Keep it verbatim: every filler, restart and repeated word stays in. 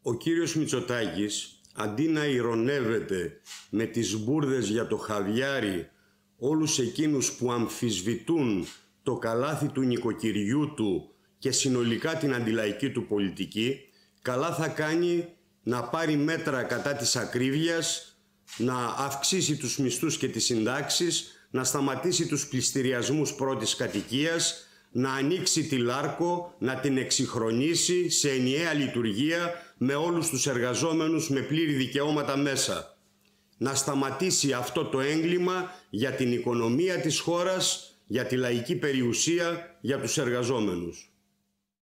Ο κύριος Μητσοτάκης, αντί να ειρωνεύεται με τις μπουρδες για το χαβιάρι όλους εκείνους που αμφισβητούν το καλάθι του νοικοκυριού του και συνολικά την αντιλαϊκή του πολιτική, καλά θα κάνει να πάρει μέτρα κατά της ακρίβειας, να αυξήσει τους μισθούς και τις συντάξεις, να σταματήσει τους πληστηριασμούς πρώτης κατοικίας, να ανοίξει τη Λάρκο, να την εξυγχρονίσει σε ενιαία λειτουργία με όλους τους εργαζόμενους με πλήρη δικαιώματα μέσα. Να σταματήσει αυτό το έγκλημα για την οικονομία της χώρας, για τη λαϊκή περιουσία, για τους εργαζόμενους.